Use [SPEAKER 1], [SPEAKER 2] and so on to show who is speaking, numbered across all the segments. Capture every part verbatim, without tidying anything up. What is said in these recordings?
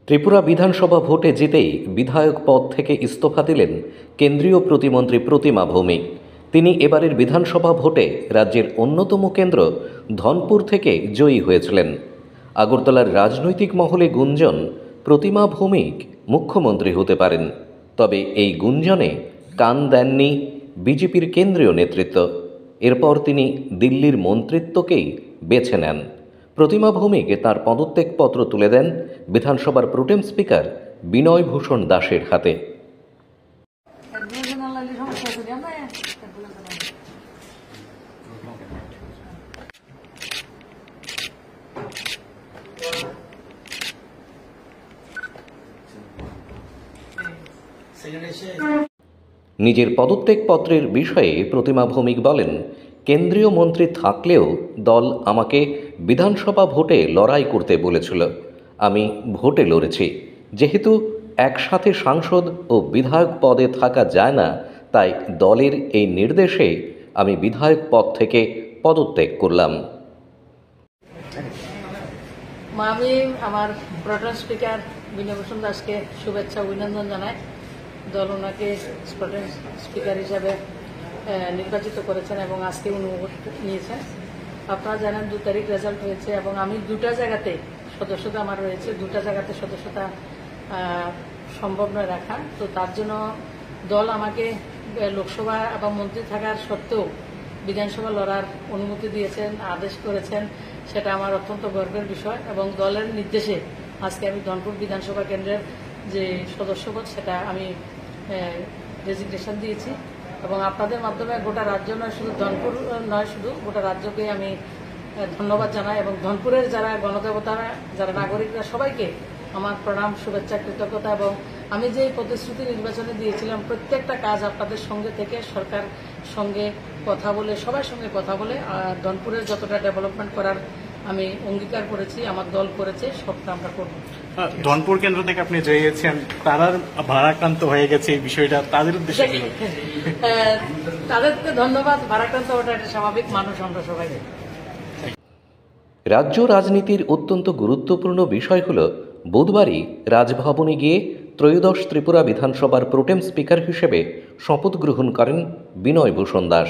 [SPEAKER 1] ত্রিপুরা বিধানসভা ভোটে জিতেই বিধায়ক পদ থেকে ইস্তফা দিলেন কেন্দ্রীয় প্রতিমন্ত্রী প্রতিমা ভৌমিক। তিনি এবারের বিধানসভা ভোটে রাজ্যের অন্যতম কেন্দ্র ধনপুর থেকে জয়ী হয়েছিলেন। আগরতলার রাজনৈতিক মহলে গুঞ্জন প্রতিমা ভৌমিক মুখ্যমন্ত্রী হতে পারেন, তবে এই গুঞ্জনে কান দেননি বিজেপির কেন্দ্রীয় নেতৃত্ব। এরপর তিনি দিল্লির মন্ত্রিত্বকেই বেছে নেন। প্রতিমা ভৌমিক তাঁর পদত্যাগপত্র তুলে দেন বিধানসভার প্রোটেম স্পিকার বিনয় ভূষণ দাসের হাতে। নিজের পদত্যাগপত্রের বিষয়ে প্রতিমা ভৌমিক বলেন, কেন্দ্রীয় মন্ত্রী থাকলেও দল আমাকে বিধানসভা ভোটে লড়াই করতে বলেছিল। আমি ভোটে লড়েছি। যেহেতু একসাথে সাংসদ ও বিধায়ক পদে থাকা যায় না, তাই দলের এই নির্দেশে আমি বিধায়ক পদ থেকে পদত্যাগ করলাম।
[SPEAKER 2] আমি আমার প্রোটেম স্পিকার বিনয় ভূষণ দাসকে শুভেচ্ছা অভিনন্দন জানাই। দল ওনাকে প্রোটেম স্পিকার হিসাবে নির্বাচিত করেছেন এবং আজকে উনি ভোট নিয়েছেন। আপনারা জানেন দু তারিখ রেজাল্ট হয়েছে এবং আমি দুটা জায়গাতে সদস্যতা আমার রয়েছে, দুটা জায়গাতে সদস্যতা সম্ভব নয় রাখা। তো তার জন্য দল আমাকে লোকসভা এবং মন্ত্রী থাকার সত্ত্বেও বিধানসভা লড়ার অনুমতি দিয়েছেন, আদেশ করেছেন। সেটা আমার অত্যন্ত গর্বের বিষয় এবং দলের নির্দেশে আজকে আমি ধনপুর বিধানসভা কেন্দ্রের যে সদস্যপদ সেটা আমি রেজিগনেশন দিয়েছি এবং আপনাদের মাধ্যমে গোটা রাজ্য নয়, শুধু ধনপুর নয়, শুধু গোটা রাজ্যকে আমি ধন্যবাদ জানাই এবং ধনপুরের যারা গণদেবতারা, যারা নাগরিকরা, সবাইকে আমার প্রণাম, শুভেচ্ছা, কৃতজ্ঞতা। এবং আমি যে প্রতিশ্রুতি নির্বাচনে দিয়েছিলাম প্রত্যেকটা কাজ আপনাদের সঙ্গে থেকে সরকার সঙ্গে কথা বলে, সবার সঙ্গে কথা বলে ধনপুরের যতটা ডেভেলপমেন্ট করার আমি অঙ্গীকার করেছি, আমার দল করেছে, সবটা আমরা করব।
[SPEAKER 3] ধনপুর কেন্দ্র থেকে আপনি জয়ীছেন, তারা ভারাক্রান্ত হয়ে গেছে, এই বিষয়টা তাদের উদ্দেশ্যে
[SPEAKER 2] তাদেরকে ধন্যবাদ। ভারাক্রান্ত ওটা একটা স্বাভাবিক মানুষ, আমরা সবাই।
[SPEAKER 1] রাজ্য রাজনীতির অত্যন্ত গুরুত্বপূর্ণ বিষয় হল বুধবারই রাজভবনে গিয়ে ত্রয়োদশ ত্রিপুরা বিধানসভার প্রোটেম স্পিকার হিসেবে শপথ গ্রহণ করেন বিনয় ভূষণ দাস।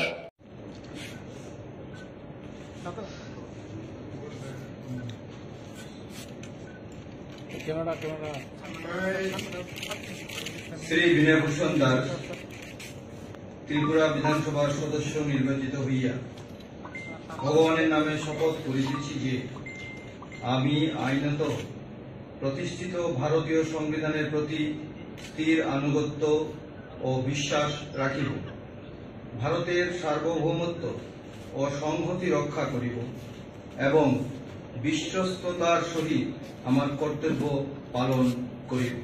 [SPEAKER 4] শ্রী বিনয় ভূষণ দাস ত্রিপুরা বিধানসভার সদস্য নির্বাচিত হইয়া ভগবানের নামে শপথ করিতেছি যে আমি আইনত প্রতিষ্ঠিত ভারতীয় সংবিধানের প্রতি স্থির আনুগত্য ও বিশ্বাস রাখিব, ভারতের সার্বভৌমত্ব ও সংহতি রক্ষা করিব এবং বিশ্বস্ততার সহিত আমার কর্তব্য পালন করিব।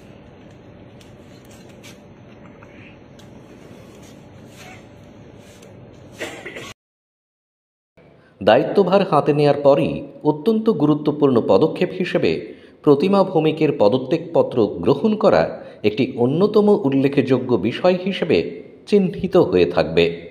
[SPEAKER 1] দায়িত্বভার হাতে নেয়ার পরই অত্যন্ত গুরুত্বপূর্ণ পদক্ষেপ হিসেবে প্রতিমা ভৌমিকের পদত্যাগপত্র গ্রহণ করা একটি অন্যতম উল্লেখযোগ্য বিষয় হিসেবে চিহ্নিত হয়ে থাকবে।